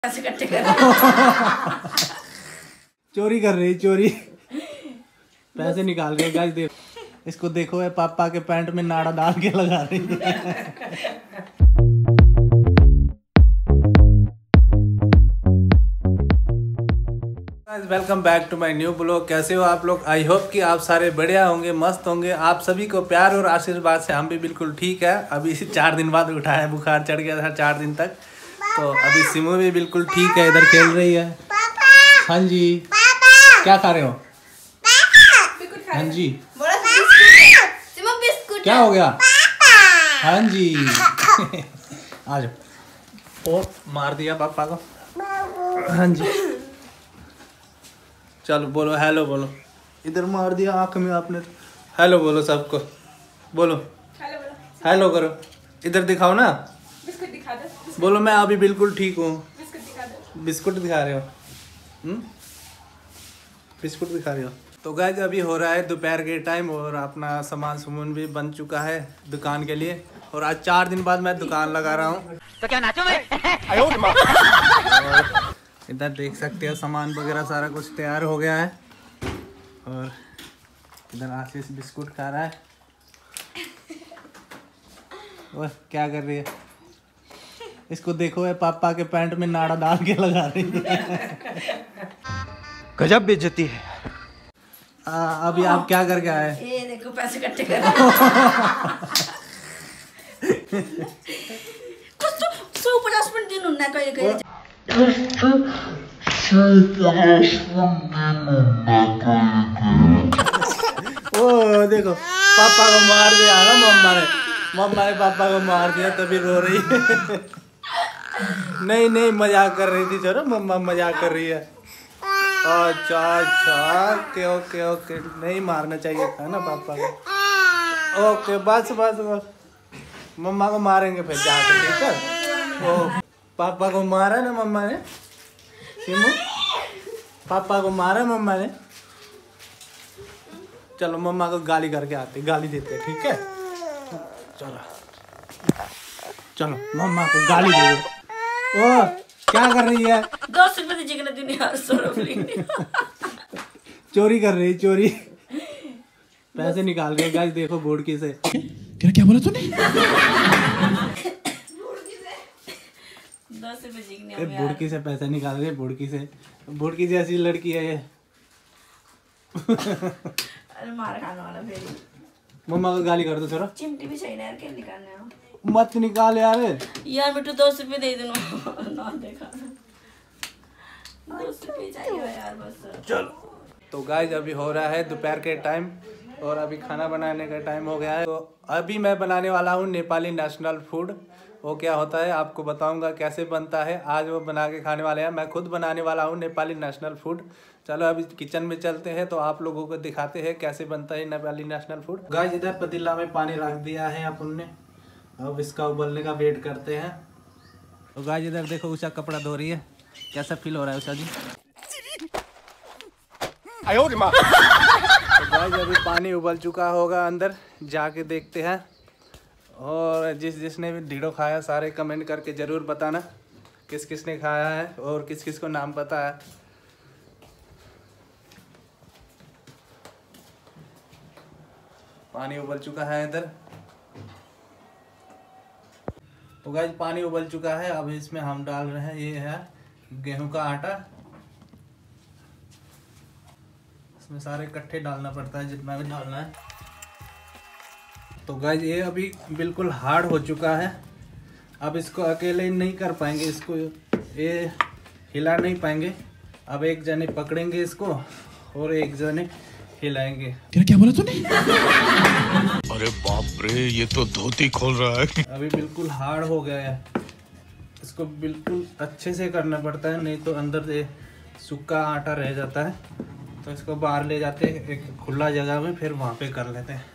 पैसे इकट्ठे कर चोरी कर रही चोरी पैसे निकाल रही है गाइस। देखो इसको, देखो है पापा के पैंट में नाड़ा डाल के लगा रही है। Welcome back to my new blog. कैसे हो आप लोग? आई होप कि आप सारे बढ़िया होंगे, मस्त होंगे। आप सभी को प्यार और आशीर्वाद से हम भी बिल्कुल ठीक है। अभी 4 दिन बाद उठा है, बुखार चढ़ गया था 4 दिन तक। तो अभी सिमू भी बिल्कुल ठीक है, इधर खेल रही है। हाँ जी, क्या खा रहे हो? हाँ जी, क्या हो गया? हाँ जी आ जाओ। ओ मार दिया पापा को। हाँ जी, चलो बोलो हेलो, बोलो। इधर मार दिया आंख में आपने। हेलो बोलो सबको, बोलो हेलो करो। इधर दिखाओ ना, बिस्कुट दिखा दो। बोलो मैं अभी बिल्कुल ठीक हूँ। बिस्कुट दिखा दो। बिस्कुट दिखा रहे हो? बिस्कुट दिखा रहे हो? तो गाइस अभी हो रहा है दोपहर के टाइम और अपना सामान सुमन भी बन चुका है दुकान के लिए। और आज 4 दिन बाद मैं दुकान लगा रहा हूँ। तो क्या नाचो मैं? इधर देख सकते हो सामान वगैरह सारा कुछ तैयार हो गया है। और इधर आशीष बिस्कुट खा रहा है। और क्या कर रही है? इसको देखो है पापा के पैंट में नाड़ा डाल के लगा रही है। गजब बेइज्जती है। अभी आप क्या करके आए? ये देखो पैसे इकट्ठे कर कुछ तो 150 मिनट दिन उन्ना कहीं कहीं ओ देखो पापा को मार दिया ना मम्मा ने। मम्मा ने पापा को मार दिया तभी रो रही है। नहीं नहीं मजाक कर रही थी। चलो मम्मा मजाक कर रही है। अच्छा अच्छा ओके ओके ओके, नहीं मारना चाहिए था ना पापा को। ओके बस बस बस, मम्मा को मारेंगे फिर जाके, ठीक है? ओ पापा को मारा ना मम्मा ने। सिमू पापा को मारा मम्मा ने। चलो मम्मा को गाली करके आते, गाली देते, ठीक है? चलो चलो मम्मा को गाली दे दो। ओ क्या कर रही है? 10 रुपए दीजिए ना दुनिया 100 रुपए चोरी कर रही चोरी, पैसे निकाल रही है गाइस। देखो बुड़की से। क्या बोला तूने? 10 रुपए जीगने ये बुड़की से पैसे निकाल रही है। बुड़की से, बुड़की जैसी लड़की है ये। अरे मार खाने वाला फिर मम्मा को गाली कर दो थोड़ा। चिमटी भी चाहिए यार, क्या निकालने हो मत निकाल यार। यार बेटू 10 रुपए दे दो ना, देखा 10 रुपए चाहिए यार बस। चलो तो गाइस अभी हो रहा है दोपहर के टाइम और अभी खाना बनाने का टाइम हो गया है। तो अभी मैं बनाने वाला हूँ नेपाली नेशनल फूड। वो क्या होता है आपको बताऊंगा कैसे बनता है। आज वो बना के खाने वाले हैं। मैं खुद बनाने वाला हूँ नेपाली नेशनल फूड। चलो अभी किचन में चलते हैं तो आप लोगों को दिखाते हैं कैसे बनता है नेपाली नेशनल फूड। गाइस इधर पतीला में पानी रख दिया है अपन ने। अब इसका उबलने का वेट करते हैं। तो गाइस इधर देखो उषा कपड़ा धो रही है। कैसा फील हो रहा है उषा जी? तो गाइस अभी पानी उबल चुका होगा, अंदर जाके देखते हैं। और जिसने भी ढीडो खाया सारे कमेंट करके ज़रूर बताना किस किस ने खाया है और किस किस को नाम पता है। पानी उबल चुका है इधर। तो गाइस पानी उबल चुका है। अब इसमें हम डाल रहे हैं, ये है गेहूं का आटा। इसमें सारे इकट्ठे डालना पड़ता है जितना भी डालना है। तो गाइस ये अभी बिल्कुल हार्ड हो चुका है। अब इसको अकेले नहीं कर पाएंगे, इसको ये हिला नहीं पाएंगे। अब एक जने पकड़ेंगे इसको और एक जने हिलाएंगे। क्या बोला तूने? अरे बाप रे, ये तो धोती खोल रहा है। अभी बिल्कुल हार्ड हो गया है। इसको बिल्कुल अच्छे से करना पड़ता है, नहीं तो अंदर से सूखा आटा रह जाता है। तो इसको बाहर ले जाते हैं एक खुला जगह में, फिर वहाँ पे कर लेते हैं।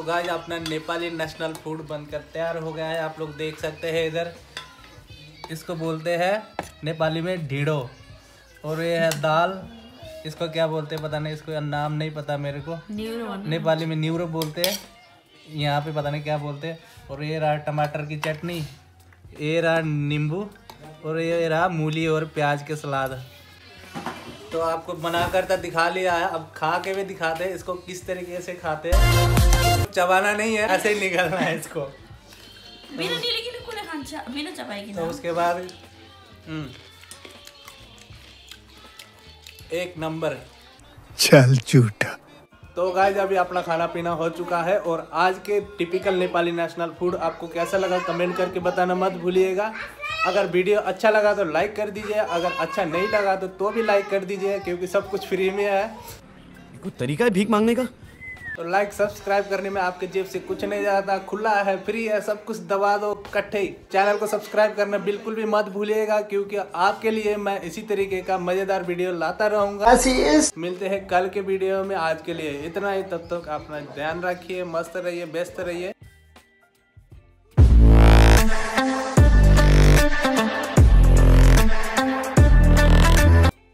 तो गाइस अपना नेपाली नेशनल फूड बनकर तैयार हो गया है। आप लोग देख सकते हैं इधर, इसको बोलते हैं नेपाली में ढीडो। और ये है दाल, इसको क्या बोलते हैं पता नहीं, इसको नाम नहीं पता मेरे को। नेपाली में न्यूरो बोलते हैं, यहाँ पे पता नहीं क्या बोलते हैं। और ये रहा टमाटर की चटनी, ये रहा नींबू, और ये रहा मूली और प्याज के सलाद। तो आपको बनाकर तो दिखा लिया है, अब खा के भी दिखाते हैं इसको किस तरीके से खाते हैं। चबाना नहीं है, ऐसे ही निकलना है इसको। तो उसके बाद एक नंबर। चल झूठा। तो गाइस अभी अपना खाना पीना हो चुका है, और आज के टिपिकल नेपाली नेशनल फूड आपको कैसा लगा कमेंट करके बताना मत भूलिएगा। अगर वीडियो अच्छा लगा तो लाइक कर दीजिए, अगर अच्छा नहीं लगा तो भी लाइक कर दीजिए, क्योंकि सब कुछ फ्री में है। कोई तरीका है भीख मांगने का? तो लाइक सब्सक्राइब करने में आपके जेब से कुछ नहीं जाता, खुला है, फ्री है, सब कुछ दबा दो इकट्ठे। चैनल को सब्सक्राइब करना बिल्कुल भी मत भूलिएगा, क्योंकि आपके लिए मैं इसी तरीके का मजेदार वीडियो लाता रहूंगा। मिलते हैं कल के वीडियो में, आज के लिए इतना ही। तब तक अपना ध्यान रखिए, मस्त रहिए, व्यस्त रहिए।